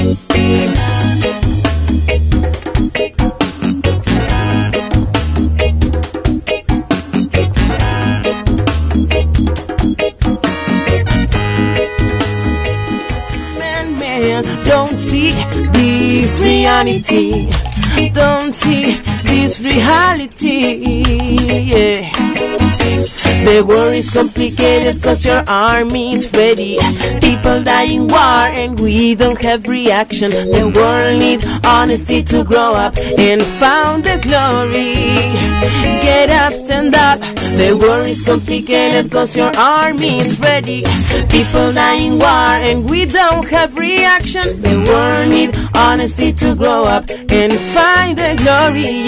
Don't see this reality. Don't see this reality. Yeah. The war is complicated cause your army is ready. People die in war and we don't have reaction. The world need honesty to grow up and found the glory. Get up, stand up. The war is complicated cause your army is ready. People die in war and we don't have reaction. The world need honesty to grow up and find the glory.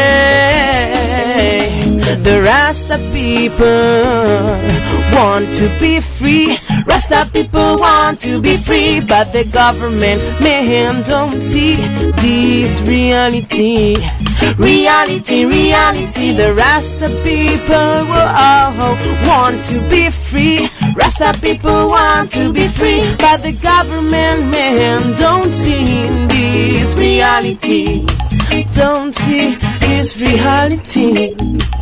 Yeah. The Rasta people want to be free. Rasta people want to be free, but the government, man, don't see this reality. Reality, reality. The Rasta people want to be free. Rasta people want to be free, but the government, man, don't see this reality. Don't see this reality.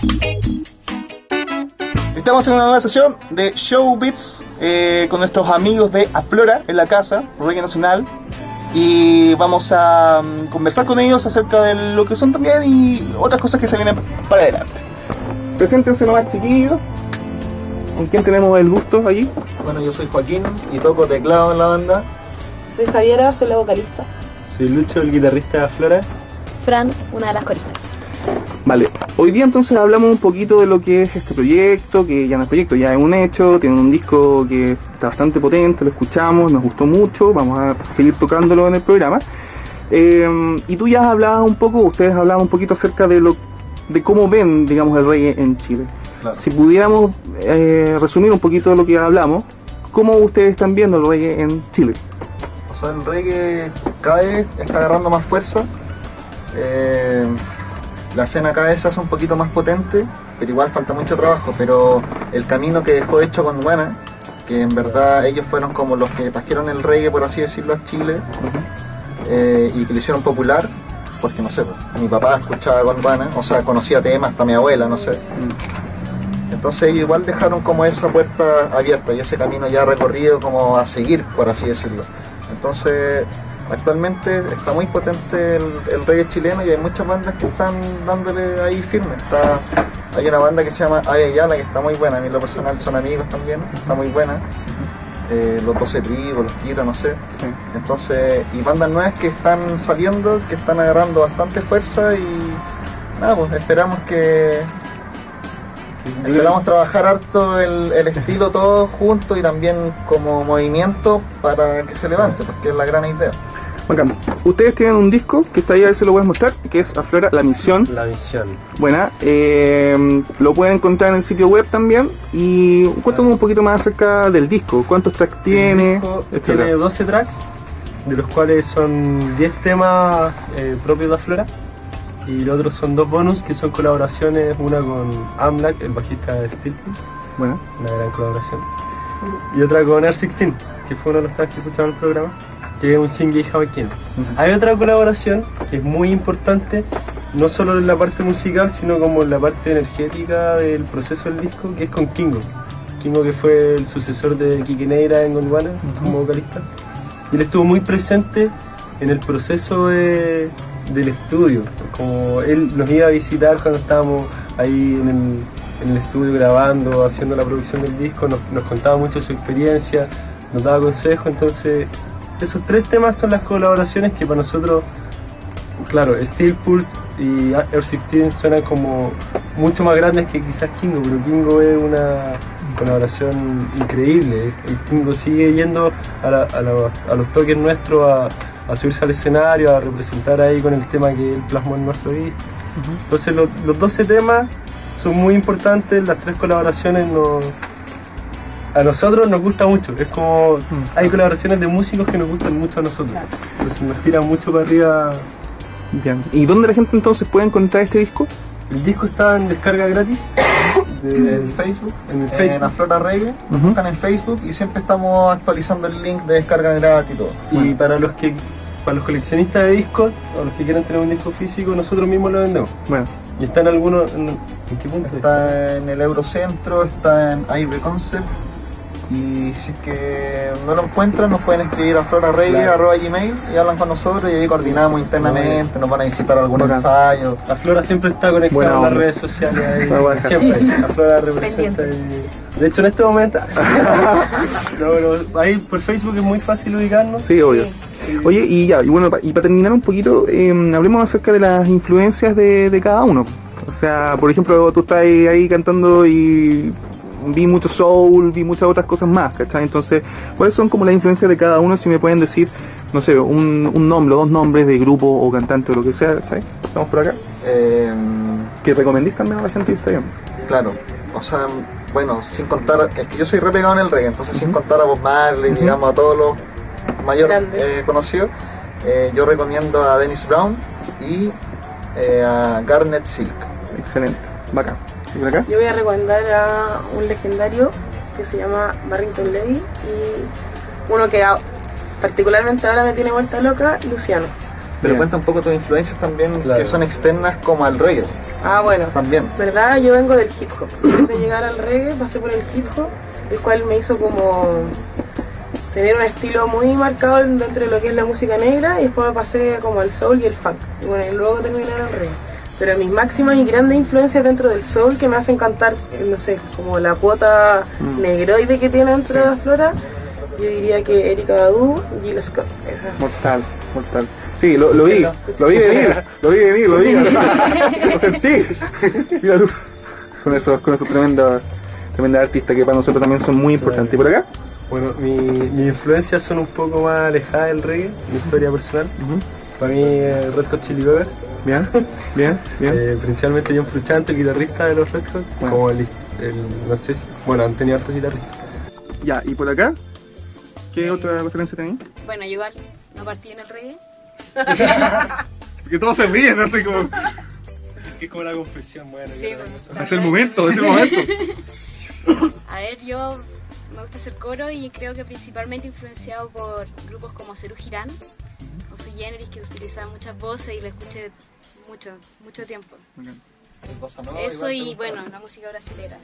Estamos en una nueva sesión de Show Beats con nuestros amigos de Aflora en la casa, Reggae Nacional, y vamos a conversar con ellos acerca de lo que son también y otras cosas que se vienen para adelante. Preséntense nomás, chiquillos. ¿Con quién tenemos el gusto allí? Bueno, yo soy Joaquín y toco teclado en la banda. Soy Javiera, soy la vocalista. Soy Lucho, el guitarrista de Aflora. Fran, una de las coristas. Vale, hoy día entonces hablamos un poquito de lo que es este proyecto, que ya no es proyecto, ya es un hecho, tiene un disco que está bastante potente, lo escuchamos, nos gustó mucho, vamos a seguir tocándolo en el programa. Y tú ya hablabas un poco, ustedes hablaban un poquito acerca de cómo ven, digamos, el reggae en Chile. Claro. Si pudiéramos resumir un poquito de lo que hablamos, ¿cómo ustedes están viendo el reggae en Chile? O sea, el reggae cada vez está agarrando más fuerza. La escena cada vez se hace un poquito más potente, pero igual falta mucho trabajo. Pero el camino que dejó hecho Gondwana, que en verdad ellos fueron como los que trajeron el reggae, por así decirlo, a Chile, y que lo hicieron popular, porque no sé, mi papá escuchaba Gondwana, o sea, conocía temas, hasta mi abuela, no sé. Entonces ellos igual dejaron como esa puerta abierta y ese camino ya recorrido como a seguir, por así decirlo. Entonces actualmente está muy potente el reggae chileno y hay muchas bandas que están dándole ahí firme. Hay una banda que se llama Aya Yala que está muy buena, a mí en lo personal son amigos también, está muy buena. Los 12 Tribus, los Kira, no sé. Sí. Entonces, y bandas nuevas que están saliendo, que están agarrando bastante fuerza y nada, pues esperamos trabajar harto el estilo todos juntos y también como movimiento para que se levante, porque es la gran idea. Bacán. Ustedes tienen un disco que está ahí, a ver si lo voy a mostrar, que es Aflora, La Misión. La Misión. Buena, lo pueden encontrar en el sitio web también. Y cuéntanos un poquito más acerca del disco, cuántos tracks tiene, El disco etcétera. tiene 12 tracks, de los cuales son 10 temas propios de Aflora. Y los otros son 2 bonus que son colaboraciones, una con Amlac, el bajista de Steel Pulse, Bueno, una gran colaboración, y otra con R16, que fue uno de los tracks que escuchaba en el programa, que es un single jamaiquino. Hay otra colaboración que es muy importante, no solo en la parte musical, sino como en la parte energética del proceso del disco, que es con Kingo. Kingo, que fue el sucesor de Quique Neira en Gondwana como vocalista. Y él estuvo muy presente en el proceso del estudio, como él nos iba a visitar cuando estábamos ahí en el estudio grabando, haciendo la producción del disco, nos contaba mucho su experiencia, nos daba consejos. Entonces esos 3 temas son las colaboraciones que para nosotros, claro, Steel Pulse y R16 suenan como mucho más grandes que quizás Kingo, pero Kingo es una colaboración increíble. El Kingo sigue yendo a los toques nuestros, a subirse al escenario, a representar ahí con el tema que él plasmó en nuestro disco. Entonces los 12 temas son muy importantes, las 3 colaboraciones a nosotros nos gusta mucho. Es como hay colaboraciones de músicos que nos gustan mucho a nosotros, entonces nos tiran mucho para arriba. bien. ¿Y dónde la gente entonces puede encontrar este disco? El disco está en descarga gratis En Facebook, en Aflora Reggae, nos buscan en Facebook y siempre estamos actualizando el link de descarga gratis y todo. Y para los que para los coleccionistas de discos o los que quieran tener un disco físico, nosotros mismos lo vendemos. Bueno, Y está en algunos... ¿En qué punto? Está en el Eurocentro, está en Ivory Concept. Y si es que no lo encuentran, nos pueden escribir a florarreggae@gmail y hablan con nosotros y ahí coordinamos internamente, nos van a visitar algún Bacán. ensayo. La Flora siempre está conectada Buena a las onda. redes sociales. Ahí, La buena. siempre. La Flora representa. De hecho, en este momento. Ahí por Facebook es muy fácil ubicarnos. sí, obvio. Oye, y ya, y bueno, y para terminar un poquito, hablemos acerca de las influencias de cada uno. O sea, por ejemplo, tú estás ahí cantando y vi mucho soul, vi muchas otras cosas más, ¿cachai? Entonces, ¿cuáles son como las influencias de cada uno? Si me pueden decir, no sé, un nombre, 2 nombres de grupo o cantante o lo que sea, ¿cachai? Estamos por acá. Que recomendís también a la gente que está bien. Claro, o sea, bueno, sin contar, es que yo soy re pegado en el reggae, entonces sin contar a Bob Marley, digamos, a todos los mayores Grandes. conocidos, yo recomiendo a Dennis Brown y a Garnet Silk. Excelente, bacán. ¿Y por acá? Yo voy a recomendar a un legendario que se llama Barrington Levy y uno que particularmente ahora me tiene vuelta loca, Luciano. Pero Bien. cuenta un poco tus influencias también, Claro. que son externas como al reggae, Ah, bueno, también. verdad, yo vengo del hip hop. Antes de llegar al reggae pasé por el hip hop, el cual me hizo como tener un estilo muy marcado dentro de lo que es la música negra, y después me pasé como al soul y el funk. Y bueno, y luego terminé en el reggae. Pero mis máximas y grandes influencias dentro del soul que me hacen cantar, no sé, como la cuota negroide que tiene dentro de la Flora, yo diría que Erykah Badu y Jill Scott. Esa. Mortal, mortal. Sí, lo vi venir, lo vi, lo sentí. Mira tú. Con esos tremendos artistas que para nosotros también son muy importantes. ¿Y por acá? Bueno, mis influencias son un poco más alejadas del reggae, mi historia personal. Para mí, Red Hot Chili Peppers, Bien, bien, bien. principalmente John Frusciante, el guitarrista de los Red Hot, Bueno. como no sé si, bueno, han tenido hartos guitarristas. Ya, ¿y por acá? ¿Qué otra referencia tenéis? Bueno, yo igual no partí en el reggae. Porque todos se ríen, no sé cómo. Es como la confesión, bueno. Sí, que bueno. no- Es el momento, es el momento. A ver, yo me gusta hacer coro y creo que principalmente influenciado por grupos como Serú Girán o Sui Generis, que utilizaban muchas voces y lo escuché mucho tiempo. Eso y bueno, la música brasilera.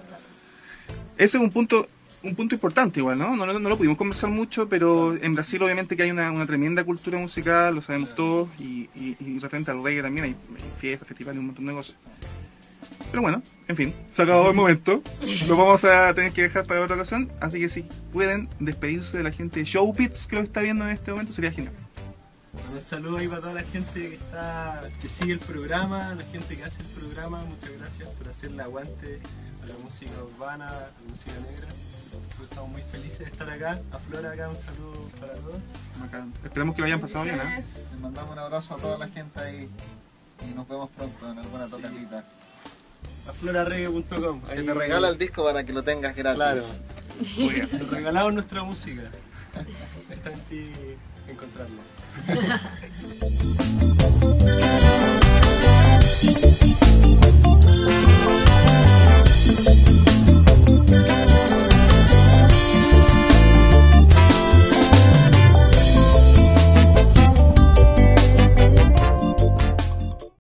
Ese es un punto importante igual, ¿no? No lo pudimos conversar mucho, pero en Brasil obviamente que hay una tremenda cultura musical, lo sabemos todos, y referente al reggae también hay fiestas, festivales, un montón de cosas. Pero bueno, en fin, se acabó el momento, lo vamos a tener que dejar para otra ocasión, así que si pueden despedirse de la gente de Showpits que lo está viendo en este momento, sería genial. Un saludo ahí para toda la gente que sigue el programa, la gente que hace el programa. Muchas gracias por hacerle aguante a la música urbana, a la música negra. Nosotros estamos muy felices de estar acá. A Flora acá, un saludo para todos. Bacán. Esperemos que lo hayan pasado bien, ¿eh? Les mandamos un abrazo a toda la gente ahí y nos vemos pronto en alguna tocadita. A florarreggae.com. Que te regala el disco para que lo tengas gratis. Claro. Te regalamos nuestra música. Está en ti encontrarlo.